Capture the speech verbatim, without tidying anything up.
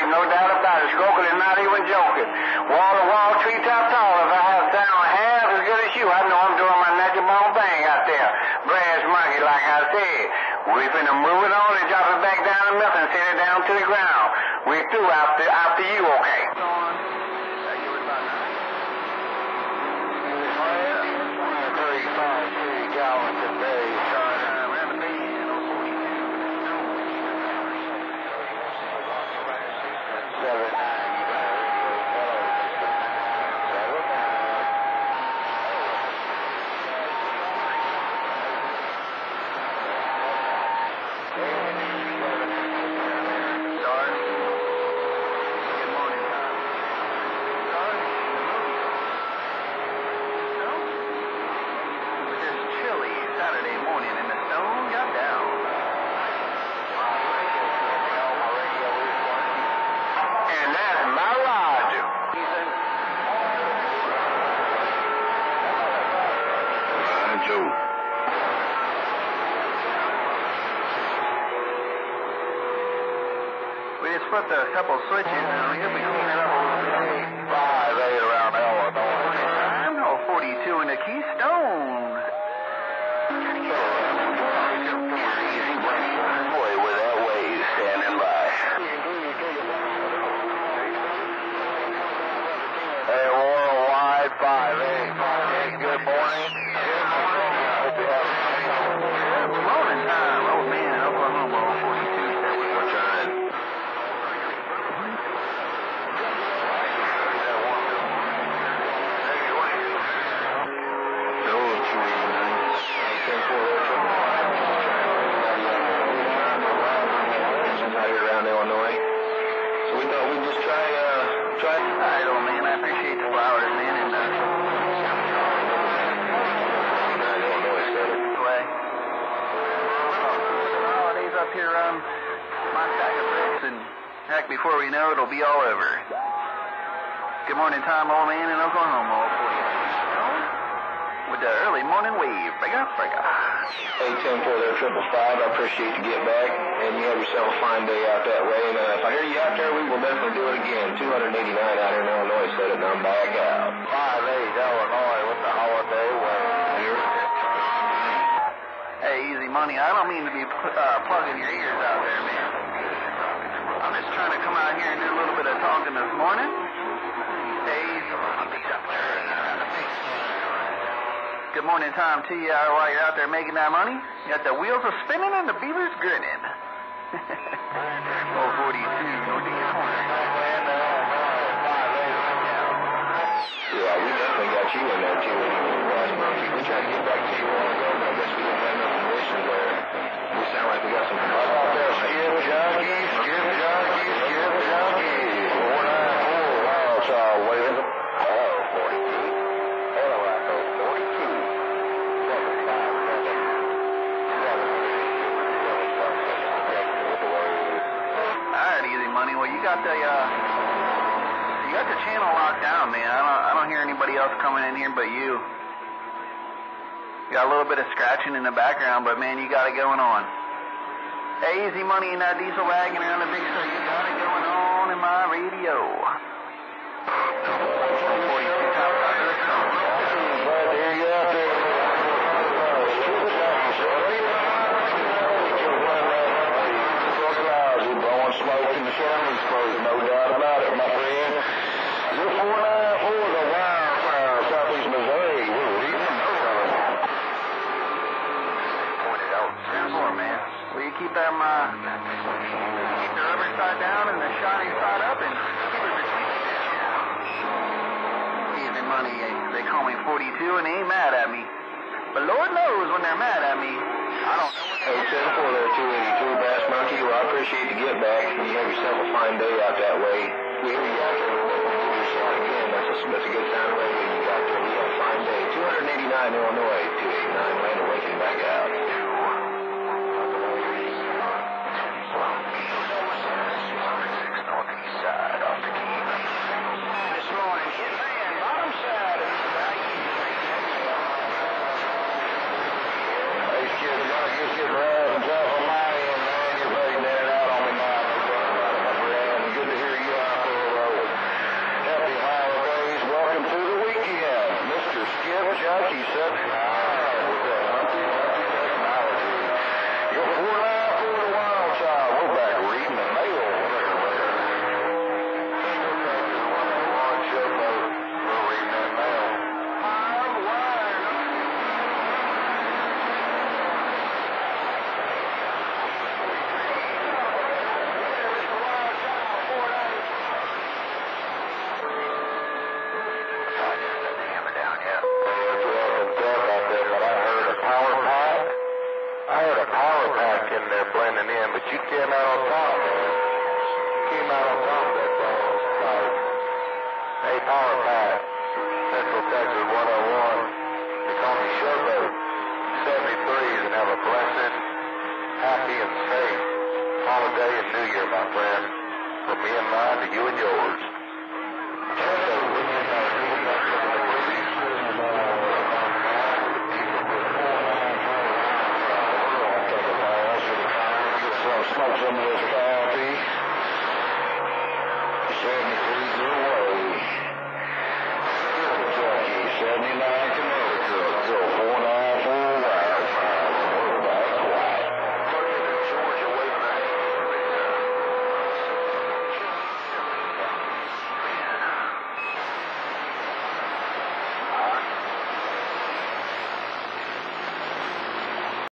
wave, no doubt about it. Stroking is not even joking. Wall to wall, treetop tall. If I have sound half as good as you, I know I'm doing my natural bone thing out there. Brass monkey, like I said. We finna move it on and drop it back down to nothing, send it down to the ground. We through after after you, okay? We just flipped a couple switches and we'll be cleaning it up. Five eight around Illinois. Oh, forty-two in the Keystone. Boy, with that wave standing by. Hey, worldwide five eight. Good morning. Good morning. Hope you have a Good morning time. Oh man, Oklahoma forty-two. We're trying. Around Illinois. So we thought we'd just try, uh, try. All right, old man, I appreciate the flowers, man, and uh, Illinois, so. play. Holidays up here, um, my stack of bricks, and heck, before we know it, it'll be all over. Good morning time, old man, in Oklahoma, with the early morning wave. Break up, break up. Hey, ten four there, triple five. I appreciate you getting back, and you have yourself a fine day out that way. And uh, if I hear you out there, we will definitely do it again. two eighty-nine out here in Illinois, set it, and I'm back out. five eight Illinois with the holiday wave. Hey, easy money. I don't mean to be uh, plugging your ears out there, man. I'm just trying to come out here and do a little bit of talking this morning. Hey, good morning time to you uh, while you're out there making that money. You got the wheels are spinning and the beavers grinning. oh, forty-two. Yeah, we definitely got you in there, too. We tried to get back to you all ago, but I guess we didn't have enough conditions there. We sound like we got some... How about there? Skip jockeys, skip jockeys, skip jockeys. four nine four, wow, child, what is it? Oh, forty-two. Hello, Echo, forty-two. Alright, easy money. Well, you got the, uh... You got the channel locked down, man. I don't, I don't hear anybody else coming in here but you. You got a little bit of scratching in the background, but man, you got it going on. Hey, easy money in that diesel wagon around the big show. You got it going on in my radio. forty-two times out of the sun. Glad to hear you out there. You're blowing smoke in the Sherman's clothes, no doubt about it, my friend. You're four nine four, the wildfire, southeast Missouri. We're leaving. Pointed out. ten four, man. Will you keep them, uh, keep the rubber side down and the shiny side up and keep it between the easy money. They call me forty-two and they ain't mad at me. But Lord knows when they're mad at me, I don't know. Hey, ten four there, two eighty-two, Bass Monkey. Well, I appreciate the get back. You have yourself a fine day out that way. We hear you out there. Again, that's a, that's a good sound way you got there. We have a fine day. two eighty-nine Illinois, two eighty-nine Land Awakening back out. Northeast side off the key. This morning, inland, bottom side of the Hey, kid, I'm gonna get you around and drop on my end, man. You're ready to net it out on me now. Good to hear you but you came out on top, man. Came out on top of that ball. Like, hey, Power Pack, Central Texas one oh one. They call me Showboat seventy-threes, and have a blessed, happy, and safe holiday and New Year, my friend. From me and mine to you and yours. Smoke some of this coffee. seventy-three.